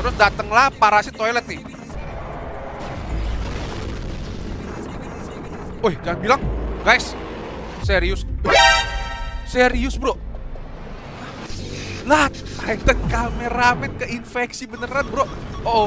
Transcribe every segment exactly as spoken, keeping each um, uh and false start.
Terus datanglah parasit toilet nih. Woi, jangan bilang, guys, serius, serius bro. Lah, Titan kameramen keinfeksi beneran bro. Oh, oh.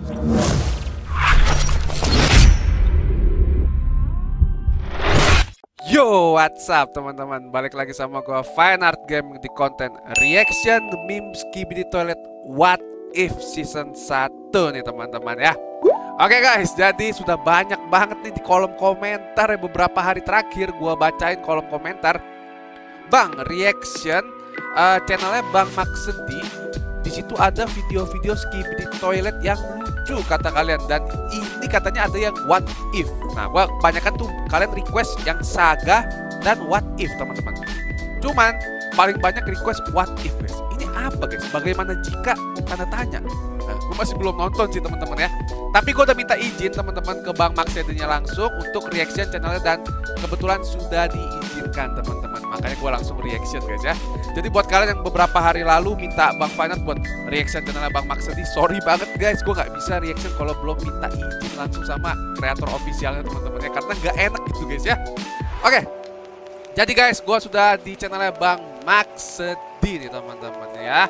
Yo, what's up teman-teman? Balik lagi sama gua Fine Art Game di konten reaction meme Skibidi Toilet What If Season satu nih teman-teman ya. Oke guys, jadi sudah banyak banget nih di kolom komentar ya, beberapa hari terakhir gua bacain kolom komentar. Bang, reaction uh, channelnya Bang Maksedi. Di situ ada video-video Skibidi Toilet yang lucu kata kalian, dan ini katanya ada yang what if. Nah, gua kebanyakan tuh kalian request yang saga dan what if teman-teman. Cuman paling banyak request what if guys. Ini apa guys? Bagaimana jika tanda tanya? Nah, gue masih belum nonton sih teman-teman ya. Tapi gue udah minta izin teman-teman ke Bang Maksedinya langsung untuk reaction channelnya, dan kebetulan sudah diizinkan teman-teman. Makanya gue langsung reaction guys ya. Jadi buat kalian yang beberapa hari lalu minta Bang Fine Art buat reaction channelnya Bang Maksedi, sorry banget guys, gue nggak bisa reaction kalau belum minta izin langsung sama kreator officialnya teman-teman ya, karena nggak enak gitu guys ya. Oke, jadi guys, gue sudah di channelnya Bang Maksedi nih teman-teman ya.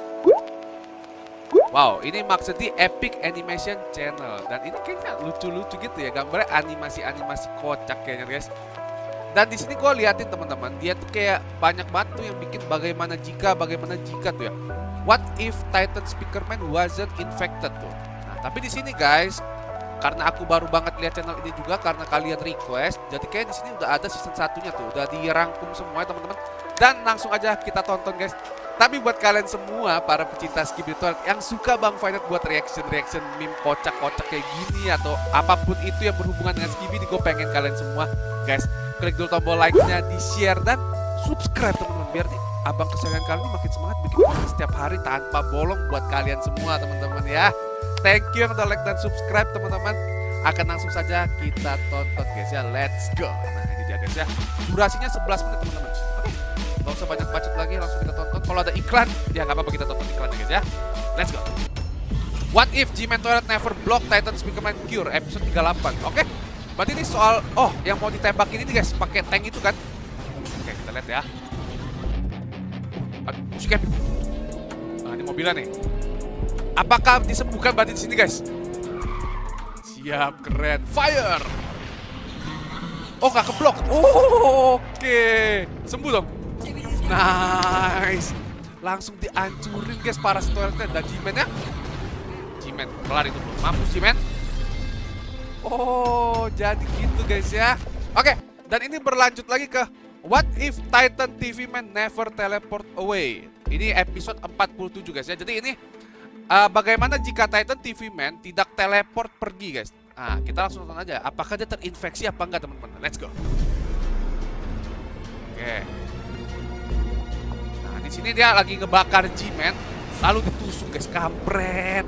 Wow, ini Maksedi Epic Animation Channel, dan ini kayaknya lucu-lucu gitu ya, gambarnya animasi-animasi kocak kayaknya guys. Dan di sini gue liatin teman-teman, dia tuh kayak banyak banget tuh yang bikin bagaimana jika, bagaimana jika tuh ya. What if Titan Speakerman wasn't infected tuh. Nah, tapi di sini guys, karena aku baru banget lihat channel ini juga karena kalian request, jadi kayak di sini udah ada season satunya tuh, udah dirangkum semua teman-teman. Dan langsung aja kita tonton guys. Tapi buat kalian semua para pecinta Skibidi Toilet yang suka Bang Fine Art buat reaction-reaction meme kocak-kocak kayak gini atau apapun itu yang berhubungan dengan Skibidi, gue pengen kalian semua guys klik dulu tombol like-nya, di-share dan subscribe teman-teman, biar nih abang kesayangan kalian makin semangat bikin konten setiap hari tanpa bolong buat kalian semua teman-teman ya. Thank you yang udah like dan subscribe teman-teman. Akan langsung saja kita tonton guys ya, let's go. Nah ini dia guys ya, durasinya sebelas menit teman-teman. Oke, gak usah banyak bacot lagi, langsung kita tonton. Kalau ada iklan, ya gak apa-apa, kita tonton iklannya guys ya. Let's go. What if G-Man Toilet never block Titan Speakerman Cure episode tiga puluh delapan. Oke, berarti ini soal, oh yang mau ditembak ini nih guys, pakai tank itu kan. Oke, kita lihat ya. Aduh, musiknya. Nah ini mobilnya nih. Apakah disembuhkan berarti di sini guys? Siap, keren. Fire. Oh nggak keblok. Oh, oke, sembuh dong. Nice. Langsung dihancurin guys parasit toiletnya. Dan G-Man-nya, G-Man kelar itu bro. Mampus G-Man. Oh jadi gitu guys ya. Oke, dan ini berlanjut lagi ke What if Titan T V Man never teleport away. Ini episode empat puluh tujuh guys ya. Jadi ini uh, bagaimana jika Titan T V Man tidak teleport pergi guys. Nah kita langsung nonton aja, apakah dia terinfeksi apa enggak teman-teman. Let's go. Oke. Nah di sini dia lagi ngebakar G-Man, lalu ditusuk guys, kampret.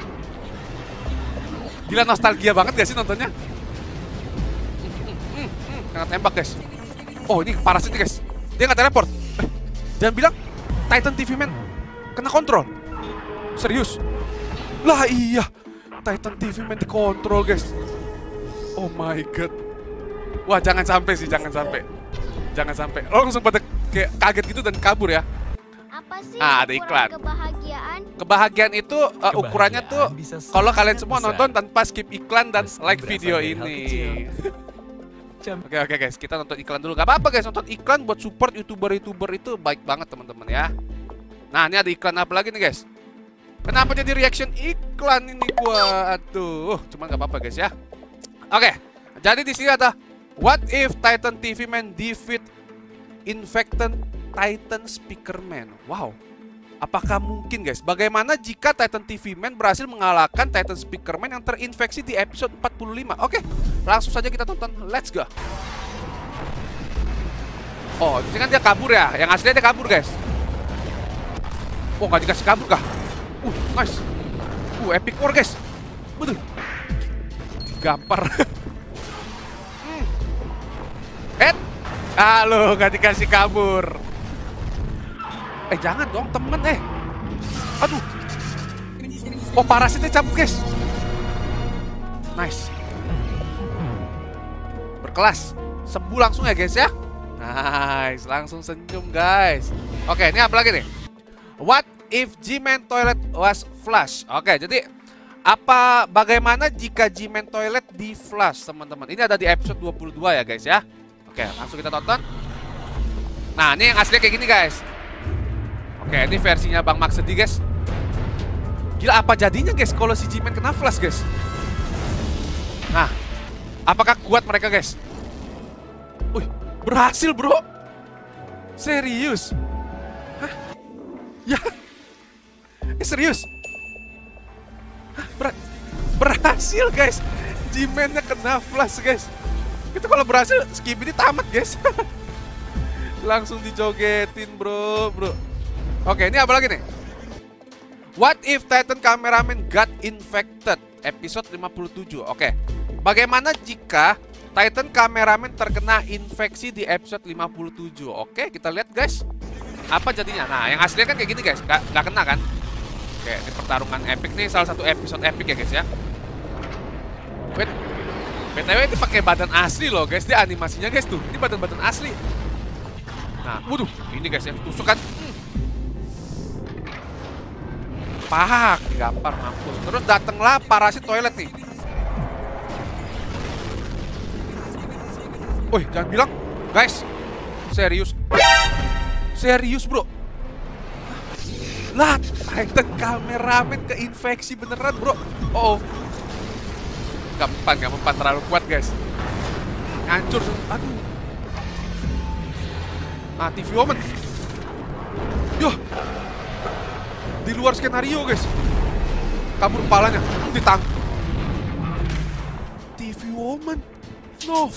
Gila, nostalgia banget gak sih nontonnya? Hmm, hmm, hmm, kena tembak guys. Oh ini parasit nih guys, dia nggak teleport. Eh, jangan bilang Titan T V Man kena kontrol. Serius? Lah iya, Titan T V Man dikontrol guys. Oh my god. Wah jangan sampai sih, jangan sampai. Jangan sampai. Oh langsung pada kayak kaget gitu dan kabur ya. Apa sih ah, ada iklan. Kebahagiaan? Kebahagiaan itu uh, kebahagiaan ukurannya tuh kalau kalian semua besar. Nonton tanpa skip iklan dan Terus like video ini. Oke oke guys, kita nonton iklan dulu. Gak apa-apa guys, nonton iklan buat support youtuber-youtuber itu baik banget teman-teman ya. Nah ini ada iklan apa lagi nih guys? Kenapa jadi reaction iklan ini gua? Aduh, cuman gak apa-apa guys ya. Oke, jadi di sini ada What if Titan T V Man defeat infected Titan Speakerman. Wow, apakah mungkin guys? Bagaimana jika Titan T V Man berhasil mengalahkan Titan Speakerman yang terinfeksi di episode empat puluh lima? Oke, langsung saja kita tonton. Let's go. Oh, ini kan dia kabur ya. Yang aslinya dia kabur guys. Oh, nggak dikasih kabur kah? Uh, nice. Uh, epic war guys. Betul. Gampar. hmm. Head. Halo, nggak dikasih kabur. Eh jangan dong temen eh. Aduh. Oh, parasitnya cabut guys. Nice. Berkelas. Sembuh langsung ya guys ya. Nice, langsung senyum guys. Oke, ini apa lagi nih? What if G-Man toilet was flush? Oke, jadi apa bagaimana jika G-Man toilet di flush, teman-teman? Ini ada di episode dua puluh dua ya guys ya. Oke, langsung kita tonton. Nah, ini yang aslinya kayak gini guys. Oke, ini versinya Bang Max sedih guys. Gila, apa jadinya guys kalau si G-Man kena flush guys? Nah, apakah kuat mereka guys? Wih, berhasil bro. Serius? Hah? Ya? Eh, serius? Hah, ber berhasil guys. G-Man-nya kena flash guys. Itu kalau berhasil Skibidi tamat guys. Langsung dijogetin bro, bro. Oke, ini apa lagi nih? What if Titan cameraman got infected? Episode lima puluh tujuh. Oke. Bagaimana jika Titan cameraman terkena infeksi di episode lima puluh tujuh? Oke, kita lihat guys. Apa jadinya? Nah, yang aslinya kan kayak gini guys. Gak, gak kena kan? Oke, ini pertarungan epic nih. Salah satu episode epic ya guys ya. Wait. B T W ini pakai badan asli loh guys. Dia animasinya guys tuh. Ini badan-badan asli. Nah, waduh. Ini guys yang tusuk kan. Hmm. Pahak. Digampar mampus. Terus datanglah parasit toilet nih. Woi, jangan bilang, guys, serius, serius bro. Lah, Titan kameramen keinfeksi beneran bro. Oh, gak mempan, gak mempan terlalu kuat guys. Hancur, aduh. Ah, T V Woman. Yo, di luar skenario guys. Kabur kepalanya, ditang. T V Woman, no.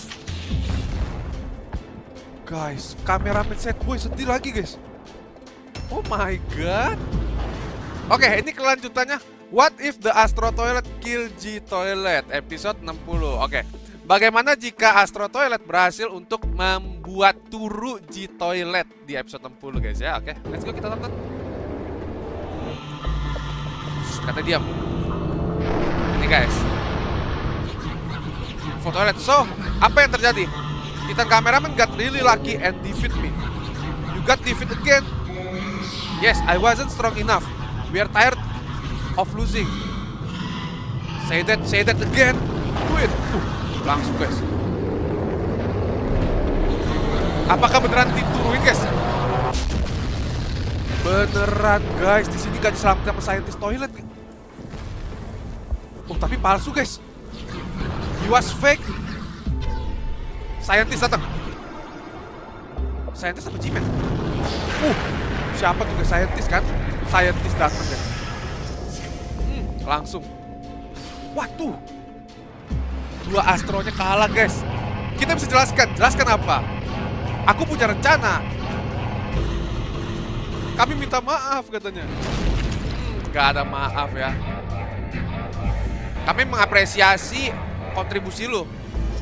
Guys, kameramen set boy sedih lagi guys. Oh my god. Oke, ini kelanjutannya. What if the Astro Toilet kill G Toilet? Episode enam puluh. Oke, bagaimana jika Astro Toilet berhasil untuk membuat turu G Toilet di episode enam puluh guys ya. Oke, let's go kita tonton. Kata diam. Ini guys, info toilet. So, apa yang terjadi? Titan cameraman got really lucky and defeat me. You got defeat again. Yes, I wasn't strong enough. We are tired of losing. Say that, say that again. Do it. Uh, langsung guys. Apakah beneran dituruin guys? Beneran guys. Di sini gak diselamatkan sama scientist toilet. Oh, tapi palsu guys. He was fake. Scientist datang. Scientist apa G-Man? Uh, siapa juga scientist kan? Scientist datang ya. Hmm, langsung. Waduh. Dua astronya kalah guys. Kita bisa jelaskan. Jelaskan apa? Aku punya rencana. Kami minta maaf katanya. Hmm, gak ada maaf ya. Kami mengapresiasi kontribusi lo.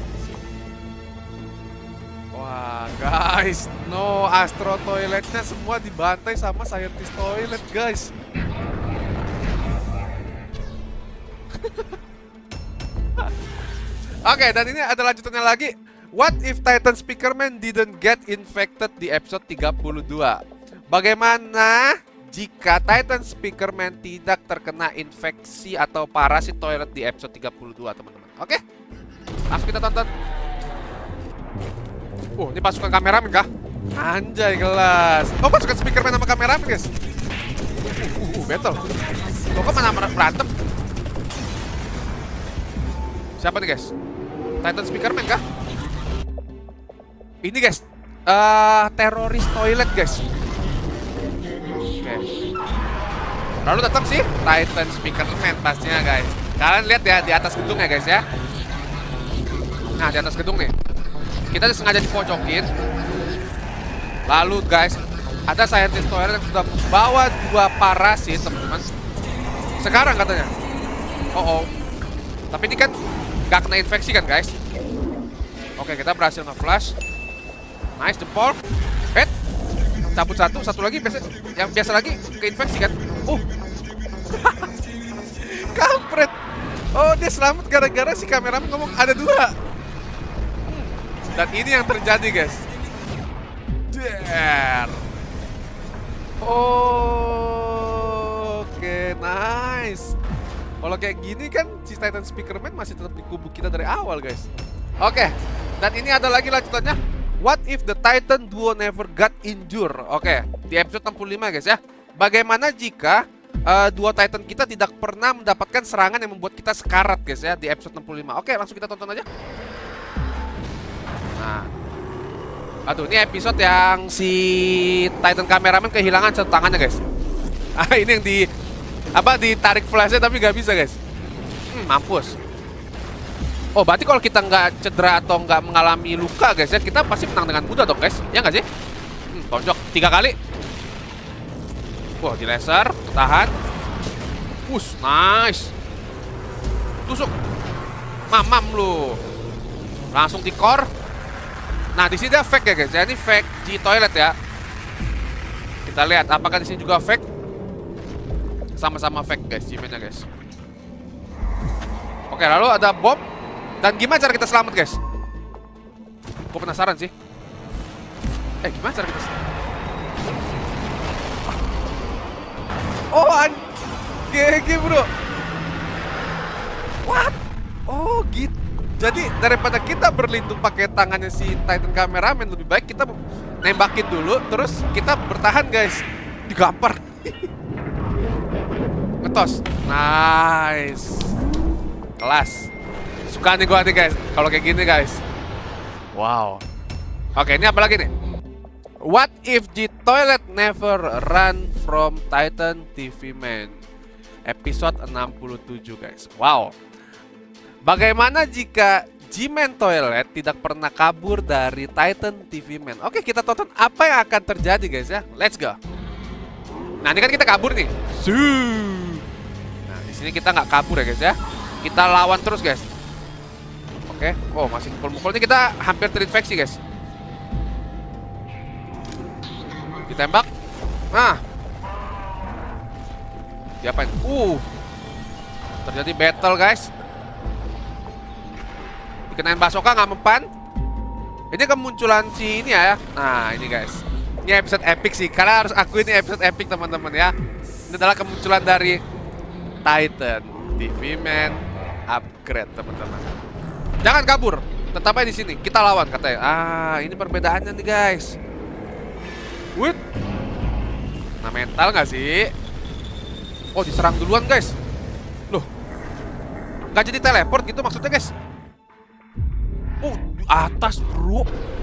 Wah guys, no, Astro Toiletnya semua dibantai sama Scientist Toilet guys. Oke, dan ini ada lanjutannya lagi. What if Titan Speakerman didn't get infected di episode tiga puluh dua? Bagaimana jika Titan Speakerman tidak terkena infeksi atau parasit toilet di episode tiga puluh dua, teman-teman? Oke, langsung kita tonton. Oh, ini pasukan kameramen kah? Anjay, kelas. Oh, pasukan speakerman sama kameramen, guys. Uh, uh, uh battle. Loh, kok mana berantem? Siapa nih, guys? Titan speakerman kah? Ini, guys. Uh, teroris toilet, guys. Oke. Okay. Lalu datang sih Titan speakerman pastinya, guys. Kalian lihat ya di atas gedung ya, guys ya. Nah, di atas gedung nih. Kita sengaja dipojokin. Lalu guys, ada scientist toilet yang sudah membawa dua parasit, teman-teman. Sekarang katanya. Oh oh. Tapi ini kan gak kena infeksi kan guys. Oke, kita berhasil nge-flash. Nice, jempol. Head. Cabut satu, satu lagi biasa, yang biasa lagi keinfeksi kan. Oh. Oh, dia selamat gara-gara si kameramen ngomong ada dua. Hmm. Dan ini yang terjadi, guys. Der. Oh, oke, nice. Kalau kayak gini kan si Titan Speakerman masih tetap di kubu kita dari awal, guys. Oke, dan ini ada lagi lanjutannya. What if the Titan duo never got injured? Oke, di episode enam puluh lima, guys ya. Bagaimana jika uh, dua Titan kita tidak pernah mendapatkan serangan yang membuat kita sekarat, guys ya, di episode enam puluh lima. Oke, langsung kita tonton aja. Nah, aduh, ini episode yang si Titan kameramen kehilangan satu tangannya, guys. Ah, ini yang di apa ditarik flashnya tapi nggak bisa, guys. Hmm, mampus. Oh, berarti kalau kita nggak cedera atau nggak mengalami luka, guys ya, kita pasti menang dengan mudah dong, guys. Ya nggak sih? Hmm, tonjok tiga kali. Wah, di laser, tahan. Push, nice. Tusuk. Mamam lu. Langsung di core. Nah, di sini dia fake ya, guys. Ya, ini fake G toilet ya. Kita lihat apakah di sini juga fake. Sama-sama fake, guys, G-man-nya, guys. Oke, lalu ada bom. Dan gimana cara kita selamat, guys? Gue penasaran sih. Eh, gimana cara kita selamat? Oh, an G G, bro. What? Oh, gitu. Jadi daripada kita berlindung pakai tangannya si Titan kameramen, lebih baik kita nembakin dulu, terus kita bertahan, guys. Digampar. Ngetos. Nice. Kelas. Suka nih gua nih, guys. Kalau kayak gini, guys. Wow. Oke, ini apa lagi nih? What if the toilet never run from Titan T V Man? Episode enam puluh tujuh, guys. Wow. Bagaimana jika G-Man Toilet tidak pernah kabur dari Titan T V Man? Oke, kita tonton apa yang akan terjadi, guys ya. Let's go. Nah, ini kan kita kabur nih. Nah, di sini kita nggak kabur ya, guys ya. Kita lawan terus, guys. Oke. Oh, masih mukul-mukul. Ini kita hampir terinfeksi, guys. Ditembak. Nah. Diapain? Uh. Terjadi battle, guys. Dikenain basoka nggak mempan. Ini kemunculan si ini ya. Nah, ini, guys. Ini episode epic sih. Karena harus aku ini episode epic, teman-teman ya. Ini adalah kemunculan dari Titan T V Man upgrade, teman-teman. Jangan kabur. Tetap aja di sini. Kita lawan, katanya. Ah, ini perbedaannya nih, guys. Wih. Nah, mental nggak sih? Oh, diserang duluan, guys. Loh. Nggak jadi teleport gitu maksudnya, guys. Oh, di atas, bro.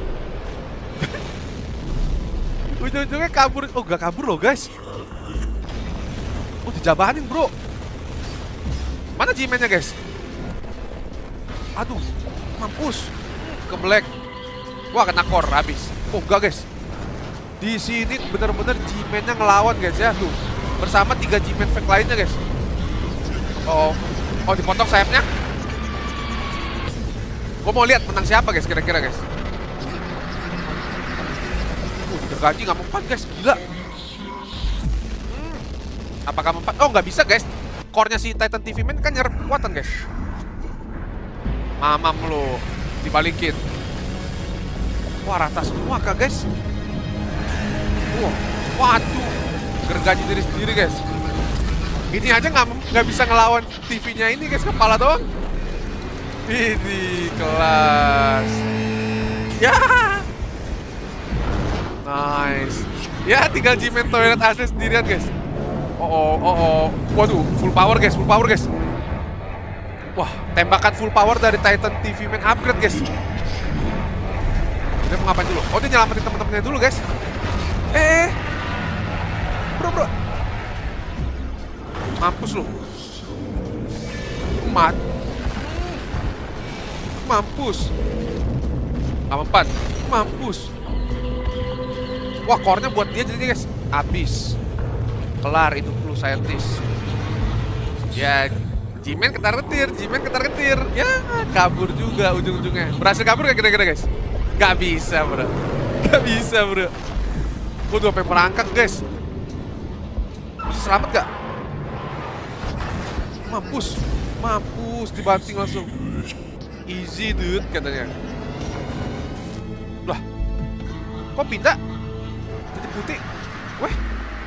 Ujung-ujungnya kabur. Oh, gak kabur loh, guys. Oh, dijabanin, bro. Mana G-Man-nya, guys? Aduh, mampus. Ke black. Wah, kena core, habis. Oh, enggak, guys. Di sini bener-bener G-Man-nya ngelawan, guys ya. Tuh, bersama tiga G-Man fake lainnya, guys. Oh, oh, dipotong sayapnya. Gue mau lihat menang siapa, guys, kira-kira, guys. Uh, digergaji nggak mempan, guys, gila. Hmm. Apakah mempan? Oh, nggak bisa, guys. Core-nya si Titan T V Man kan nyerap kekuatan, guys. Mamam lo, dibalikin. Wah, rata semua, kak, guys. Wah, waduh, gergaji diri sendiri, guys. Ini aja nggak nggak bisa ngelawan T V-nya ini, guys, kepala doang. Ini kelas. Ya. Nice. Ya, tinggal G-Man Toilet asli sendirian, guys. Oh, oh, oh, oh. Waduh, full power, guys, full power, guys. Wah, tembakan full power dari Titan T V Man upgrade, guys. Dia mau ngapain dulu? Oh, dia nyelamatin teman-temannya dulu, guys. Eh. Bro, bro. Mampus lu. Mat. Mampus. Gak mempan. Mampus. Wah, core-nya buat dia jadi, guys. Habis. Kelar itu perlu scientist. Ya, G-Man ketar-ketir, G-Man ketar-ketir. Ya, kabur juga ujung-ujungnya. Berhasil kabur gak kira-kira, guys? Gak bisa, bro. Gak bisa, bro. Gue udah sampai merangkak, guys. Bisa selamat gak? Mampus. Mampus, dibanting langsung. Easy dude katanya. Lah, kok pindah? Titik putih. Weh.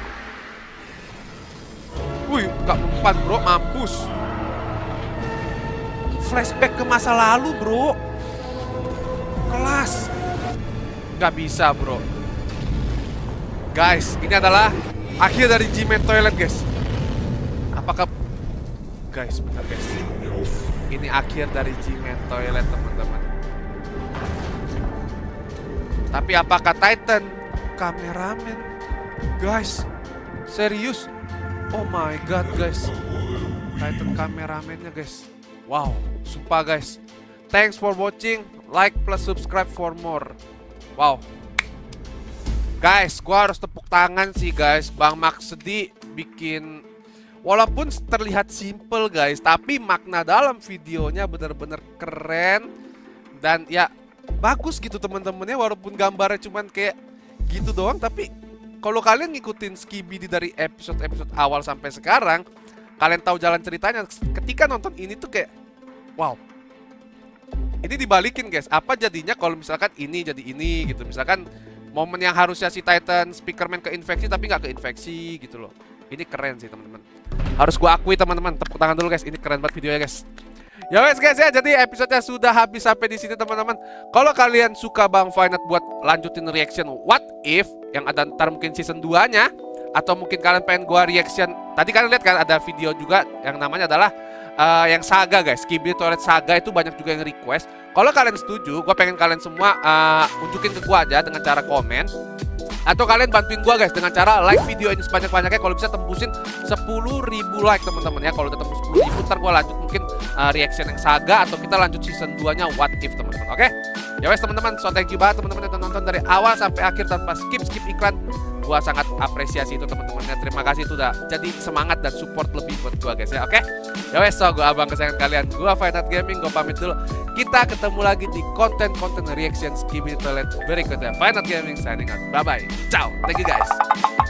Wih, gak mempan bro, mampus. Flashback ke masa lalu bro. Kelas. Gak bisa bro. Guys, ini adalah akhir dari G-Man Toilet guys. Apakah... Guys, bentar guys. Ini akhir dari G-Man Toilet teman-teman. Tapi apakah Titan kameramen? Guys, serius? Oh my god guys, Titan kameramennya guys. Wow, sumpah guys. Thanks for watching. Like plus subscribe for more. Wow. Guys, gua harus tepuk tangan sih guys. Bang Maksedi bikin, walaupun terlihat simple guys, tapi makna dalam videonya bener-bener keren. Dan ya bagus gitu teman-temannya, walaupun gambarnya cuman kayak gitu doang. Tapi kalau kalian ngikutin Skibidi dari episode-episode awal sampai sekarang, kalian tahu jalan ceritanya. Ketika nonton ini tuh kayak wow, ini dibalikin guys. Apa jadinya kalau misalkan ini jadi ini gitu. Misalkan momen yang harusnya si Titan Speakerman keinfeksi tapi nggak keinfeksi gitu loh. Ini keren sih teman-teman. Harus gua akui teman-teman, tepuk tangan dulu guys. Ini keren banget videonya guys. Ya wes guys ya, jadi episodenya sudah habis sampai di sini teman-teman. Kalau kalian suka Bang Finat buat lanjutin reaction What If yang ada ntar mungkin season dua-nya, atau mungkin kalian pengen gua reaction, tadi kalian lihat kan ada video juga yang namanya adalah uh, yang Saga guys, Skibidi Toilet Saga, itu banyak juga yang request. Kalau kalian setuju, gua pengen kalian semua uh, unjukin ke gua aja dengan cara komen, atau kalian bantuin gua guys dengan cara like video ini sebanyak-banyaknya. Kalau bisa tembusin sepuluh ribu like teman-teman ya. Kalau udah tembus sepuluh ribu ntar gua lanjut mungkin uh, reaction yang Saga, atau kita lanjut season dua-nya What If teman-teman. Oke? Ya wes teman-teman, so thank you banget teman-teman yang nonton dari awal sampai akhir tanpa skip-skip iklan. Gua sangat apresiasi itu teman-temannya. Terima kasih itu udah jadi semangat dan support lebih buat gua guys ya. Oke? Ya wes, so gua abang kesayangan kalian. Gua Finat Gaming, gua pamit dulu. Kita ketemu lagi di konten-konten reaction Skibidi Toilet berikutnya. Finat Gaming signing out. Bye bye. Ciao. Thank you guys.